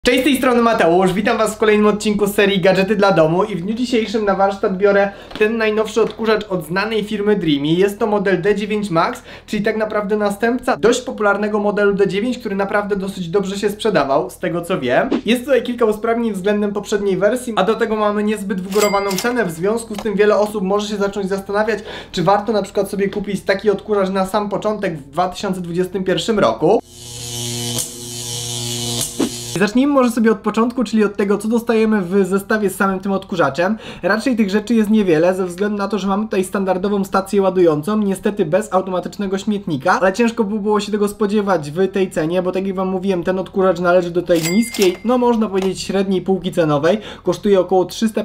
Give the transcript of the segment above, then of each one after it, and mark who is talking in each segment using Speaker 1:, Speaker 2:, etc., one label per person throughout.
Speaker 1: Cześć, z tej strony Mateusz, witam was w kolejnym odcinku z serii Gadżety dla domu i w dniu dzisiejszym na warsztat biorę ten najnowszy odkurzacz od znanej firmy Dreamy. Jest to model D9 Max, czyli tak naprawdę następca dość popularnego modelu D9, który naprawdę dosyć dobrze się sprzedawał, z tego co wiem. Jest tutaj kilka usprawnień względem poprzedniej wersji, a do tego mamy niezbyt wygórowaną cenę, w związku z tym wiele osób może się zacząć zastanawiać, czy warto na przykład sobie kupić taki odkurzacz na sam początek w 2021 roku. Zacznijmy może sobie od początku, czyli od tego, co dostajemy w zestawie z samym tym odkurzaczem. Raczej tych rzeczy jest niewiele, ze względu na to, że mamy tutaj standardową stację ładującą, niestety bez automatycznego śmietnika, ale ciężko by było się tego spodziewać w tej cenie, bo tak jak wam mówiłem, ten odkurzacz należy do tej niskiej, no można powiedzieć średniej półki cenowej, kosztuje około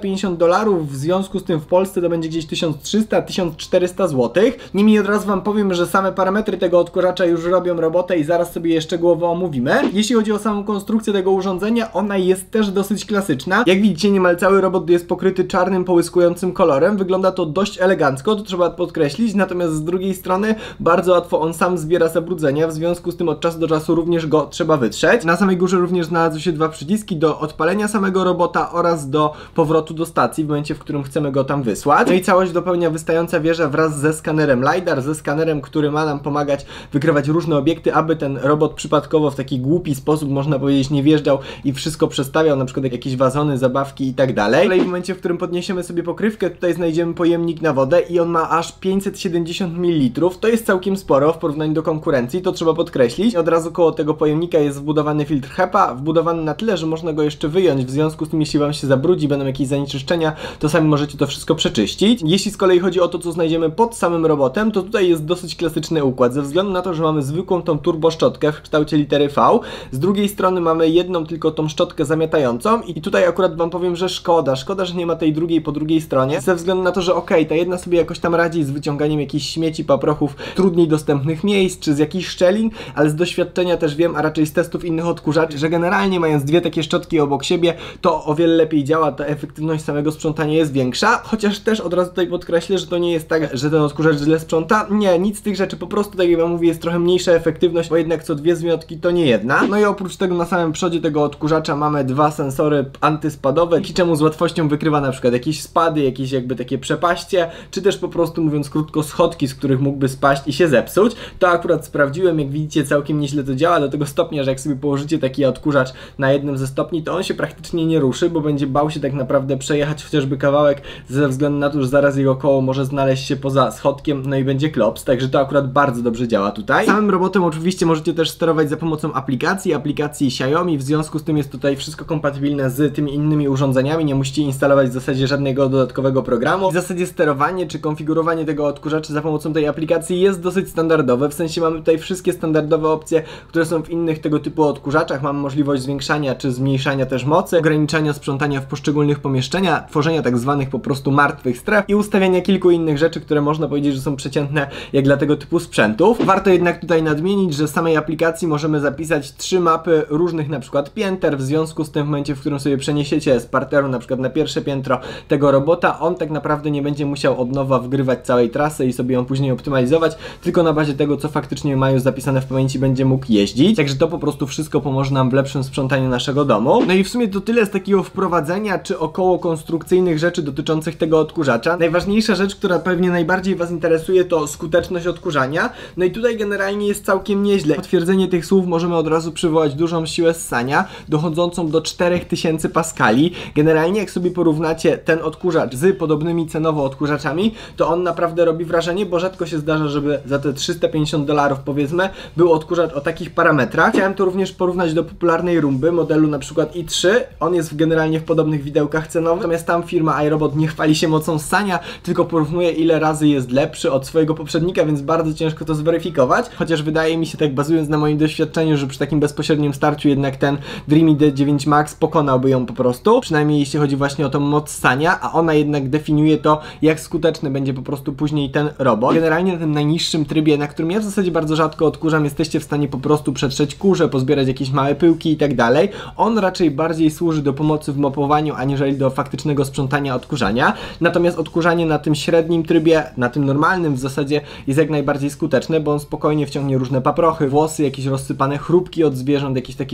Speaker 1: $350, w związku z tym w Polsce to będzie gdzieś 1300-1400 zł. Niemniej od razu wam powiem, że same parametry tego odkurzacza już robią robotę i zaraz sobie je szczegółowo omówimy. Jeśli chodzi o samą konstrukcję tego urządzenia, ona jest też dosyć klasyczna. Jak widzicie, niemal cały robot jest pokryty czarnym, połyskującym kolorem. Wygląda to dość elegancko, to trzeba podkreślić, natomiast z drugiej strony bardzo łatwo on sam zbiera zabrudzenia, w związku z tym od czasu do czasu również go trzeba wytrzeć. Na samej górze również znalazły się dwa przyciski do odpalenia samego robota oraz do powrotu do stacji w momencie, w którym chcemy go tam wysłać. No i całość dopełnia wystająca wieża wraz ze skanerem LiDAR, ze skanerem, który ma nam pomagać wykrywać różne obiekty, aby ten robot przypadkowo w taki głupi sposób, można powiedzieć, nie wjeżdżał i wszystko przestawiał, na przykład jakieś wazony, zabawki i tak dalej. Ale w momencie, w którym podniesiemy sobie pokrywkę, tutaj znajdziemy pojemnik na wodę i on ma aż 570 ml. To jest całkiem sporo w porównaniu do konkurencji, to trzeba podkreślić. Od razu koło tego pojemnika jest wbudowany filtr HEPA, wbudowany na tyle, że można go jeszcze wyjąć, w związku z tym jeśli wam się zabrudzi, będą jakieś zanieczyszczenia, to sami możecie to wszystko przeczyścić. Jeśli z kolei chodzi o to, co znajdziemy pod samym robotem, to tutaj jest dosyć klasyczny układ, ze względu na to, że mamy zwykłą tą turboszczotkę w kształcie litery V, z drugiej strony mamy jedną tylko tą szczotkę zamiatającą i tutaj akurat wam powiem, że szkoda, że nie ma tej drugiej po drugiej stronie, ze względu na to, że okej, ta jedna sobie jakoś tam radzi z wyciąganiem jakichś śmieci, paprochów, trudniej dostępnych miejsc, czy z jakichś szczelin, ale z doświadczenia też wiem, a raczej z testów innych odkurzaczy, że generalnie mając dwie takie szczotki obok siebie, to o wiele lepiej działa, ta efektywność samego sprzątania jest większa, chociaż też od razu tutaj podkreślę, że to nie jest tak, że ten odkurzacz źle sprząta, nie, nic z tych rzeczy, po prostu tak jak wam mówię, jest trochę mniejsza efektywność, bo jednak co dwie zmiotki to nie jedna. No i oprócz tego na samym przodzie tego odkurzacza mamy dwa sensory antyspadowe, dzięki czemu z łatwością wykrywa na przykład jakieś spady, jakieś jakby takie przepaście, czy też po prostu, mówiąc krótko, schodki, z których mógłby spaść i się zepsuć. To akurat sprawdziłem, jak widzicie, całkiem nieźle to działa, do tego stopnia, że jak sobie położycie taki odkurzacz na jednym ze stopni, to on się praktycznie nie ruszy, bo będzie bał się tak naprawdę przejechać chociażby kawałek, ze względu na to, że zaraz jego koło może znaleźć się poza schodkiem, no i będzie klops, także to akurat bardzo dobrze działa tutaj. Samym robotem oczywiście możecie też sterować za pomocą aplikacji Xiaomi, w związku z tym jest tutaj wszystko kompatybilne z tymi innymi urządzeniami, nie musicie instalować w zasadzie żadnego dodatkowego programu. W zasadzie sterowanie czy konfigurowanie tego odkurzacza za pomocą tej aplikacji jest dosyć standardowe, w sensie mamy tutaj wszystkie standardowe opcje, które są w innych tego typu odkurzaczach. Mamy możliwość zwiększania czy zmniejszania też mocy, ograniczania sprzątania w poszczególnych pomieszczeniach, tworzenia tak zwanych po prostu martwych stref i ustawiania kilku innych rzeczy, które można powiedzieć, że są przeciętne jak dla tego typu sprzętów. Warto jednak tutaj nadmienić, że z samej aplikacji możemy zapisać 3 mapy różnych na przykład pięter, w związku z tym w momencie, w którym sobie przeniesiecie z parteru na przykład na pierwsze piętro tego robota, on tak naprawdę nie będzie musiał od nowa wgrywać całej trasy i sobie ją później optymalizować, tylko na bazie tego, co faktycznie ma już zapisane w pamięci, będzie mógł jeździć. Także to po prostu wszystko pomoże nam w lepszym sprzątaniu naszego domu. No i w sumie to tyle z takiego wprowadzenia czy około konstrukcyjnych rzeczy dotyczących tego odkurzacza. Najważniejsza rzecz, która pewnie najbardziej was interesuje, to skuteczność odkurzania. No i tutaj generalnie jest całkiem nieźle. Potwierdzenie tych słów możemy od razu przywołać dużą siłę ssania, dochodzącą do 4000 paskali. Generalnie jak sobie porównacie ten odkurzacz z podobnymi cenowo odkurzaczami, to on naprawdę robi wrażenie, bo rzadko się zdarza, żeby za te $350 powiedzmy był odkurzacz o takich parametrach. Chciałem to również porównać do popularnej Roomby modelu na przykład i3. On jest generalnie w podobnych widełkach cenowych, natomiast tam firma iRobot nie chwali się mocą ssania, tylko porównuje, ile razy jest lepszy od swojego poprzednika, więc bardzo ciężko to zweryfikować, chociaż wydaje mi się, tak bazując na moim doświadczeniu, że przy takim bezpośrednim starciu jednak ten Dreamy D9 Max pokonałby ją po prostu, przynajmniej jeśli chodzi właśnie o tą moc ssania, a ona jednak definiuje to, jak skuteczny będzie po prostu później ten robot. Generalnie na tym najniższym trybie, na którym ja w zasadzie bardzo rzadko odkurzam, jesteście w stanie po prostu przetrzeć kurze, pozbierać jakieś małe pyłki i tak dalej. On raczej bardziej służy do pomocy w mopowaniu, aniżeli do faktycznego sprzątania, odkurzania. Natomiast odkurzanie na tym średnim trybie, na tym normalnym w zasadzie jest jak najbardziej skuteczne, bo on spokojnie wciągnie różne paprochy, włosy, jakieś rozsypane chrupki od zwierząt, jakieś takie po prostu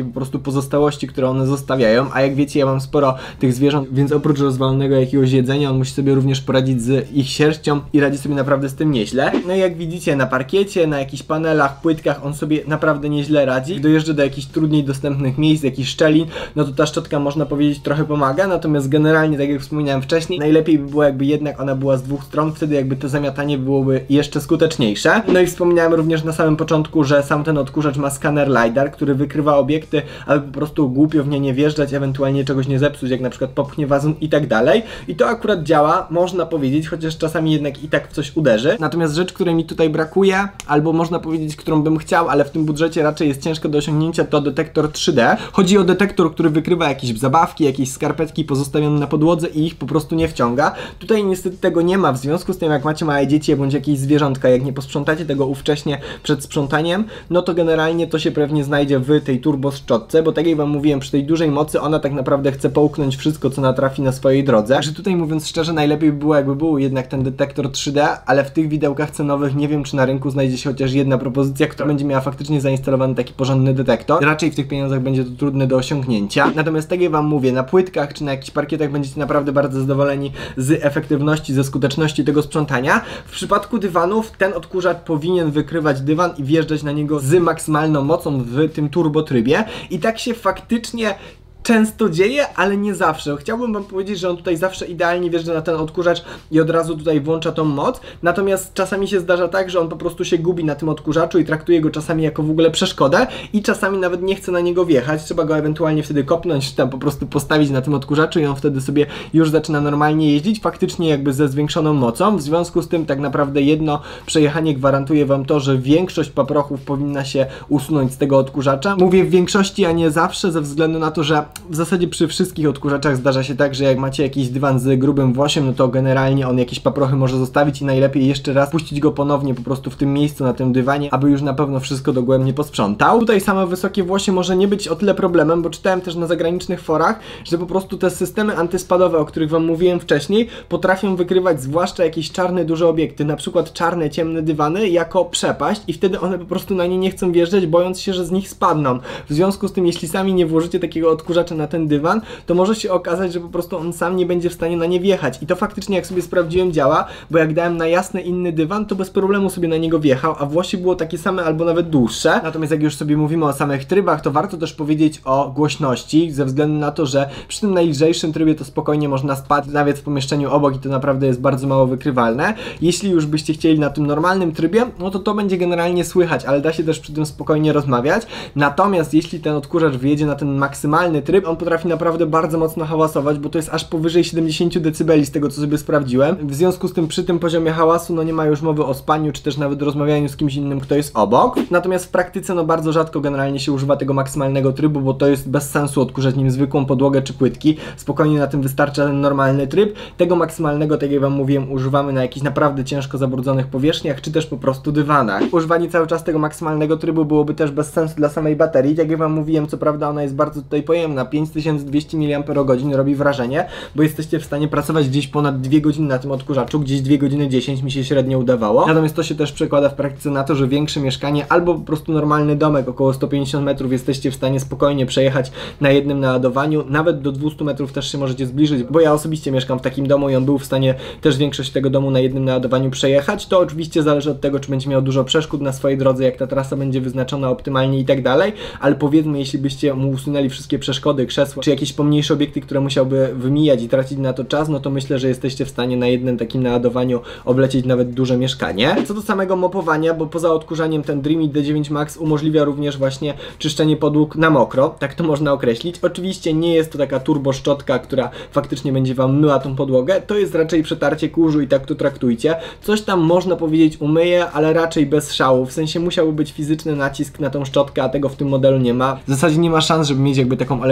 Speaker 1: pozostałości, które one zostawiają, a jak wiecie, ja mam sporo tych zwierząt, więc oprócz rozwalonego jakiegoś jedzenia, on musi sobie również poradzić z ich sierścią i radzi sobie naprawdę z tym nieźle. No i jak widzicie, na parkiecie, na jakichś panelach, płytkach on sobie naprawdę nieźle radzi. Gdy dojeżdża do jakichś trudniej dostępnych miejsc, jakichś szczelin, no to ta szczotka, można powiedzieć, trochę pomaga, natomiast generalnie, tak jak wspominałem wcześniej, najlepiej by było, jakby jednak ona była z dwóch stron, wtedy jakby to zamiatanie byłoby jeszcze skuteczniejsze. No i wspominałem również na samym początku, że sam ten odkurzacz ma skaner LiDAR, który wykrywa obiekty, aby po prostu głupio w nie nie wjeżdżać, ewentualnie czegoś nie zepsuć, jak na przykład popchnie wazon i tak dalej. I to akurat działa, można powiedzieć, chociaż czasami jednak i tak w coś uderzy. Natomiast rzecz, której mi tutaj brakuje, albo można powiedzieć, którą bym chciał, ale w tym budżecie raczej jest ciężko do osiągnięcia, to detektor 3D. Chodzi o detektor, który wykrywa jakieś zabawki, jakieś skarpetki pozostawione na podłodze i ich po prostu nie wciąga. Tutaj niestety tego nie ma, w związku z tym, jak macie małe dzieci bądź jakieś zwierzątka, jak nie posprzątacie tego ówcześnie przed sprzątaniem, no to generalnie to się pewnie znajdzie w tej turbo szczotce, bo tak jak wam mówiłem, przy tej dużej mocy ona tak naprawdę chce połknąć wszystko, co natrafi na swojej drodze. Także tutaj, mówiąc szczerze, najlepiej by było, jakby był jednak ten detektor 3D, ale w tych widełkach cenowych nie wiem, czy na rynku znajdzie się chociaż jedna propozycja, która będzie miała faktycznie zainstalowany taki porządny detektor. Raczej w tych pieniądzach będzie to trudne do osiągnięcia. Natomiast tak jak wam mówię, na płytkach czy na jakichś parkietach będziecie naprawdę bardzo zadowoleni z efektywności, ze skuteczności tego sprzątania. W przypadku dywanów ten odkurzacz powinien wykrywać dywan i wjeżdżać na niego z maksymalną mocą w tym turbo trybie. I tak się faktycznie często dzieje, ale nie zawsze. Chciałbym wam powiedzieć, że on tutaj zawsze idealnie wjeżdża na ten odkurzacz i od razu tutaj włącza tą moc. Natomiast czasami się zdarza tak, że on po prostu się gubi na tym odkurzaczu i traktuje go czasami jako w ogóle przeszkodę i czasami nawet nie chce na niego wjechać. Trzeba go ewentualnie wtedy kopnąć, czy tam po prostu postawić na tym odkurzaczu i on wtedy sobie już zaczyna normalnie jeździć, faktycznie jakby ze zwiększoną mocą. W związku z tym tak naprawdę jedno przejechanie gwarantuje wam to, że większość paprochów powinna się usunąć z tego odkurzacza. Mówię w większości, a nie zawsze, ze względu na to, że w zasadzie przy wszystkich odkurzaczach zdarza się tak, że jak macie jakiś dywan z grubym włosiem, no to generalnie on jakieś paprochy może zostawić i najlepiej jeszcze raz puścić go ponownie po prostu w tym miejscu, na tym dywanie, aby już na pewno wszystko dogłębnie posprzątał. Tutaj same wysokie włosie może nie być o tyle problemem, bo czytałem też na zagranicznych forach, że po prostu te systemy antyspadowe, o których wam mówiłem wcześniej, potrafią wykrywać zwłaszcza jakieś czarne, duże obiekty, na przykład czarne, ciemne dywany jako przepaść i wtedy one po prostu na nie nie chcą wjeżdżać, bojąc się, że z nich spadną. W związku z tym, jeśli sami nie włożycie takiego odkurzacza na ten dywan, to może się okazać, że po prostu on sam nie będzie w stanie na nie wjechać. I to faktycznie, jak sobie sprawdziłem, działa, bo jak dałem na jasny inny dywan, to bez problemu sobie na niego wjechał, a włosie było takie same albo nawet dłuższe. Natomiast jak już sobie mówimy o samych trybach, to warto też powiedzieć o głośności, ze względu na to, że przy tym najlżejszym trybie to spokojnie można spać nawet w pomieszczeniu obok i to naprawdę jest bardzo mało wykrywalne. Jeśli już byście chcieli na tym normalnym trybie, no to będzie generalnie słychać, ale da się też przy tym spokojnie rozmawiać. Natomiast jeśli ten odkurzacz wyjedzie na ten maksymalny tryb, on potrafi naprawdę bardzo mocno hałasować, bo to jest aż powyżej 70 dB z tego, co sobie sprawdziłem. W związku z tym przy tym poziomie hałasu no nie ma już mowy o spaniu, czy też nawet rozmawianiu z kimś innym, kto jest obok. Natomiast w praktyce no bardzo rzadko generalnie się używa tego maksymalnego trybu, bo to jest bez sensu odkurzać nim zwykłą podłogę czy płytki. Spokojnie na tym wystarcza ten normalny tryb. Tego maksymalnego, tak jak wam mówiłem, używamy na jakichś naprawdę ciężko zabrudzonych powierzchniach, czy też po prostu dywanach. Używanie cały czas tego maksymalnego trybu byłoby też bez sensu dla samej baterii. Tak jak wam mówiłem, co prawda ona jest bardzo tutaj pojemna, 5200 mAh robi wrażenie, bo jesteście w stanie pracować gdzieś ponad 2 godziny na tym odkurzaczu, gdzieś 2 godziny 10 mi się średnio udawało. Natomiast to się też przekłada w praktyce na to, że większe mieszkanie albo po prostu normalny domek, około 150 metrów, jesteście w stanie spokojnie przejechać na jednym naładowaniu, nawet do 200 metrów też się możecie zbliżyć, bo ja osobiście mieszkam w takim domu i on był w stanie też większość tego domu na jednym naładowaniu przejechać. To oczywiście zależy od tego, czy będzie miał dużo przeszkód na swojej drodze, jak ta trasa będzie wyznaczona optymalnie i tak dalej, ale powiedzmy, jeśli byście mu usunęli wszystkie przeszkody, krzesła, czy jakieś pomniejsze obiekty, które musiałby wymijać i tracić na to czas, no to myślę, że jesteście w stanie na jednym takim naładowaniu oblecieć nawet duże mieszkanie. Co do samego mopowania, bo poza odkurzaniem ten Dreamy D9 Max umożliwia również właśnie czyszczenie podłóg na mokro, tak to można określić. Oczywiście nie jest to taka turbo szczotka, która faktycznie będzie wam myła tą podłogę, to jest raczej przetarcie kurzu i tak to traktujcie. Coś tam można powiedzieć umyje, ale raczej bez szału, w sensie musiałby być fizyczny nacisk na tą szczotkę, a tego w tym modelu nie ma. W zasadzie nie ma szans, żeby mieć jakby taką elektroniczną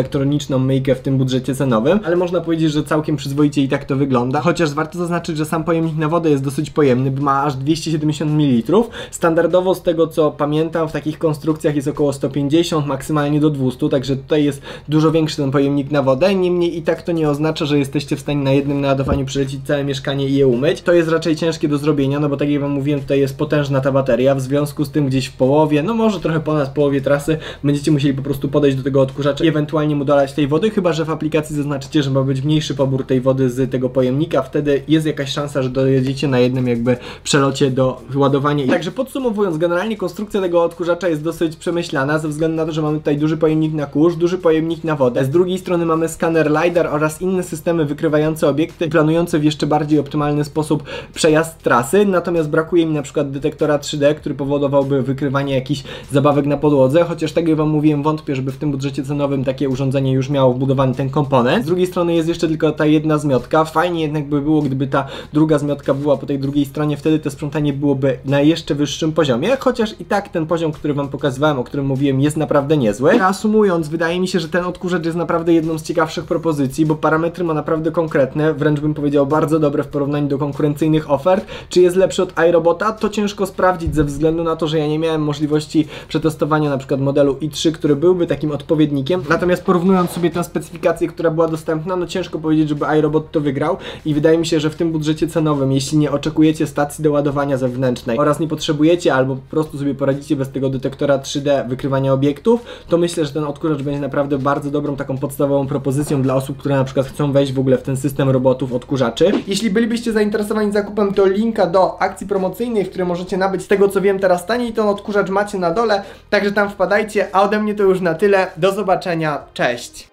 Speaker 1: elektroniczną myjkę w tym budżecie cenowym, ale można powiedzieć, że całkiem przyzwoicie i tak to wygląda, chociaż warto zaznaczyć, że sam pojemnik na wodę jest dosyć pojemny, bo ma aż 270 ml. Standardowo z tego co pamiętam w takich konstrukcjach jest około 150, maksymalnie do 200, także tutaj jest dużo większy ten pojemnik na wodę, niemniej i tak to nie oznacza, że jesteście w stanie na jednym naładowaniu przelecić całe mieszkanie i je umyć. To jest raczej ciężkie do zrobienia, no bo tak jak wam mówiłem, tutaj jest potężna ta bateria, w związku z tym gdzieś w połowie, no może trochę ponad połowie trasy będziecie musieli po prostu podejść do tego odkurzacza i ewentualnie mu dolać tej wody, chyba że w aplikacji zaznaczycie, że ma być mniejszy pobór tej wody z tego pojemnika, wtedy jest jakaś szansa, że dojedziecie na jednym jakby przelocie do ładowania. Także podsumowując, generalnie konstrukcja tego odkurzacza jest dosyć przemyślana, ze względu na to, że mamy tutaj duży pojemnik na kurz, duży pojemnik na wodę. Z drugiej strony mamy skaner LiDAR oraz inne systemy wykrywające obiekty, planujące w jeszcze bardziej optymalny sposób przejazd trasy, natomiast brakuje mi na przykład detektora 3D, który powodowałby wykrywanie jakichś zabawek na podłodze, chociaż tak jak wam mówiłem, wątpię, żeby w tym budżecie cenowym takie urządzenie już miało wbudowany ten komponent. Z drugiej strony jest jeszcze tylko ta jedna zmiotka, fajnie jednak by było, gdyby ta druga zmiotka była po tej drugiej stronie, wtedy to sprzątanie byłoby na jeszcze wyższym poziomie, chociaż i tak ten poziom, który wam pokazywałem, o którym mówiłem, jest naprawdę niezły. Reasumując, wydaje mi się, że ten odkurzacz jest naprawdę jedną z ciekawszych propozycji, bo parametry ma naprawdę konkretne, wręcz bym powiedział bardzo dobre w porównaniu do konkurencyjnych ofert. Czy jest lepszy od iRobota? To ciężko sprawdzić ze względu na to, że ja nie miałem możliwości przetestowania na przykład modelu i3, który byłby takim odpowiednikiem. Natomiast porównując sobie tę specyfikację, która była dostępna, no ciężko powiedzieć, żeby iRobot to wygrał i wydaje mi się, że w tym budżecie cenowym, jeśli nie oczekujecie stacji do ładowania zewnętrznej oraz nie potrzebujecie albo po prostu sobie poradzicie bez tego detektora 3D wykrywania obiektów, to myślę, że ten odkurzacz będzie naprawdę bardzo dobrą taką podstawową propozycją dla osób, które na przykład chcą wejść w ogóle w ten system robotów odkurzaczy. Jeśli bylibyście zainteresowani zakupem, to linka do akcji promocyjnej, w której możecie nabyć z tego co wiem teraz taniej, ten odkurzacz macie na dole, także tam wpadajcie, a ode mnie to już na tyle. Do zobaczenia, cześć!